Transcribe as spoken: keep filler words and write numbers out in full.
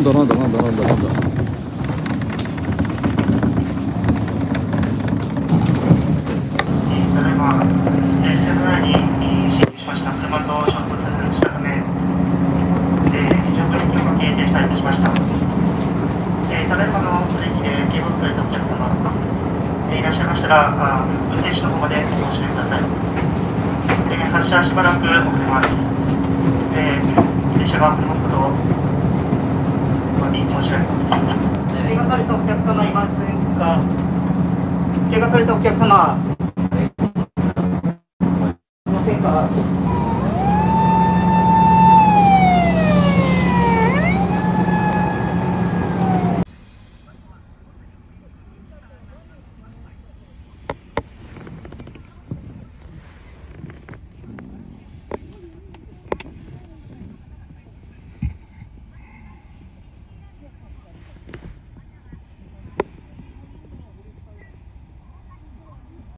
だなんだなんだなんだなんだ。 ただいま、えー、線路内に進入しました車と衝突したため、えー、非常ブレーキをかけ停車いたしました。えー、ただいまのブレーキで警告されたお客様、えー、いらっしゃいましたら、あ運転手の方までご注意ください。えー、発車しばらく遅れます。えー、電車が遅れますことをお詫び申し上げます。怪我されたお客様いませんか？怪我されたお客様いませんか？